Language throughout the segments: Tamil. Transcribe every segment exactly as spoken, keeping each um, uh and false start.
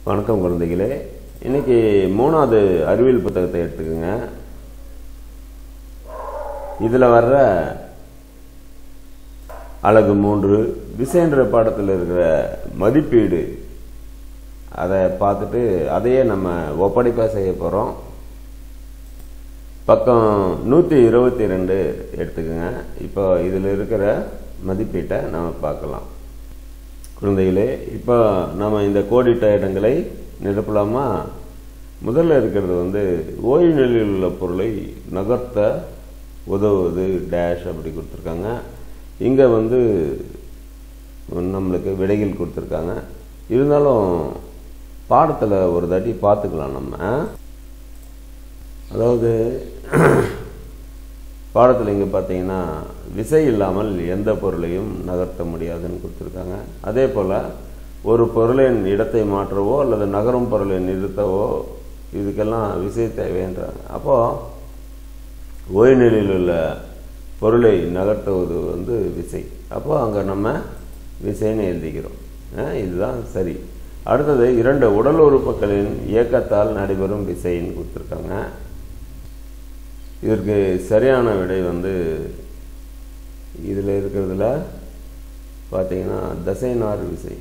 வணக்கம் குழந்தைகளே. இன்னைக்கு மூணாவது அறிவியல் புத்தகத்தை எடுத்துக்கோங்க. இதில் வர்ற அழகு மூன்று விசைன்ற பாடத்தில் இருக்கிற மதிப்பீடு அதை பார்த்துட்டு அதையே நம்ம ஒப்படைப்பாக செய்ய போகிறோம். பக்கம் நூற்றி இருபத்தி ரெண்டு எடுத்துக்கோங்க. இப்போ இதில் இருக்கிற மதிப்பீட்டை நம்ம பார்க்கலாம். குழந்தைகளே, இப்போ நம்ம இந்த கோடிட்ட இடங்களை நிரப்பலாமா? முதல்ல இருக்கிறது வந்து ஓய்வு நிலையில் உள்ள பொருளை நகர்த்த உதவுவது டேஷ் அப்படி கொடுத்துருக்காங்க. இங்கே வந்து நம்மளுக்கு விடைகள் கொடுத்துருக்காங்க. இருந்தாலும் பாடத்தில் ஒரு தாட்டி பார்த்துக்கலாம் நம்ம. அதாவது பாடத்தில் இங்கே பார்த்தீங்கன்னா விசை இல்லாமல் எந்த பொருளையும் நகர்த்த முடியாதுன்னு கொடுத்துருக்காங்க. அதே போல் ஒரு பொருளின் இடத்தை மாற்றவோ அல்லது நகரும் பொருளை நிறுத்தவோ இதுக்கெல்லாம் விசை தேவைன்றாங்க. அப்போது ஓய்வு நிலையில் உள்ள பொருளை நகர்த்துவது வந்து விசை. அப்போ அங்கே நம்ம விசைன்னு எழுதிக்கிறோம். இதுதான் சரி. அடுத்தது இரண்டு உடல் உறுப்புகளின் இயக்கத்தால் நடைபெறும் விசைன்னு கொடுத்துருக்காங்க. இதற்கு சரியான விடை வந்து இதில் இருக்கிறதுல பார்த்தீங்கன்னா தசைநார் விசை,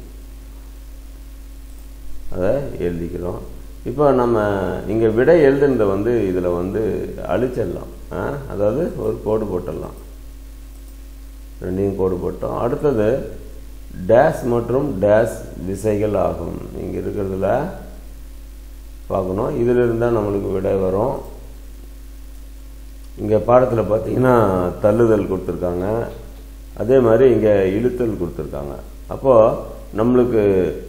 அதை எழுதிக்கிறோம். இப்போ நம்ம இங்கே விடை எழுதுனதை வந்து இதில் வந்து அழிச்சிடலாம். அதாவது ஒரு கோடு போட்டுடலாம். ரெண்டையும் கோடு போட்டோம். அடுத்தது டேஷ் மற்றும் டேஷ் விசைகள் ஆகும். இங்கே இருக்கிறதுல பார்க்கணும். இதில் இருந்தால் நம்மளுக்கு விடை வரும். இங்கே பாடத்தில் பார்த்தீங்கன்னா தள்ளுதல் கொடுத்துருக்காங்க. அதே மாதிரி இங்கே இழுத்தல் கொடுத்துருக்காங்க. அப்போது நம்மளுக்கு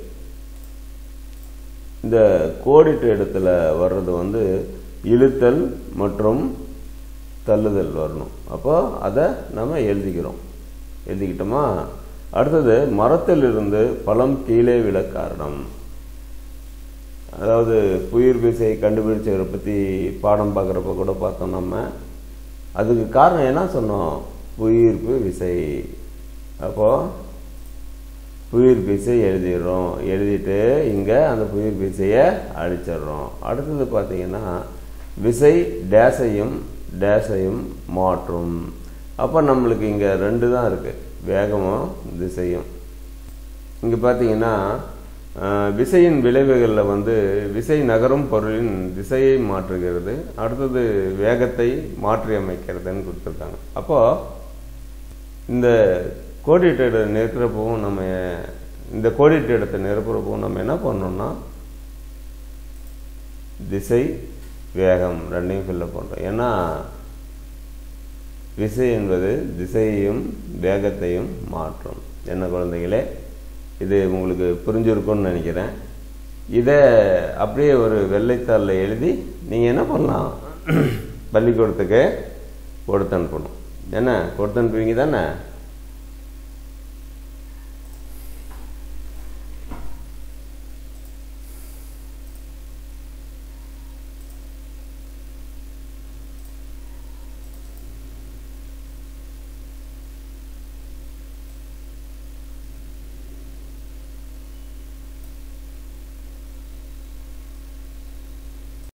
இந்த கோடிட்ட இடத்துல வர்றது வந்து இழுத்தல் மற்றும் தள்ளுதல் வரணும். அப்போ அதை நம்ம எழுதிக்கிறோம். எழுதிக்கிட்டோமா? அடுத்தது மரத்தில் இருந்து பழம் கீழே விழ காரணம். அதாவது புயிர் விசை கண்டுபிடிச்சவரை பற்றி பாடம் பார்க்குறப்ப கூட பார்த்தோம் நம்ம. அதுக்கு காரணம் என்ன சொன்னோம்? புவியீர்ப்பு விசை. அப்போது புவியீர்ப்பு விசை எழுதிடுறோம். எழுதிட்டு இங்கே அந்த புவியீர்ப்பு விசையை அழிச்சிடுறோம். அடுத்தது பார்த்தீங்கன்னா விசை டேஷையும் டேஷையும் மாற்றும். அப்போ நம்மளுக்கு இங்கே ரெண்டு தான் இருக்குது, வேகமும் திசையும். இங்கே பார்த்தீங்கன்னா விசையின் விளைவுகளில் வந்து விசை நகரும் பொருளின் திசையை மாற்றுகிறது. அடுத்தது வேகத்தை மாற்றி அமைக்கிறதுன்னு கொடுத்துருக்காங்க. அப்போது இந்த கோடிட்ட இடத்தை நிரப்புறப்பவும் நம்ம இந்த கோடிட்ட இடத்தை நிரப்புறப்பவும் நம்ம என்ன பண்ணோம்னா திசை வேகம் ரெண்டையும் ஃபில்லப் பண்ணுறோம். ஏன்னா விசை என்பது திசையையும் வேகத்தையும் மாற்றும். என்ன குழந்தைகளே, இது உங்களுக்கு புரிஞ்சிருக்கும்னு நினைக்கிறேன். இதை அப்படியே ஒரு வெள்ளைத்தாளில் எழுதி நீங்கள் என்ன பண்ணலாம், பள்ளிக்கூடத்துக்கு கொடுத்து அனுப்பணும். என்ன கொடுத்து அனுப்புவீங்க தானே?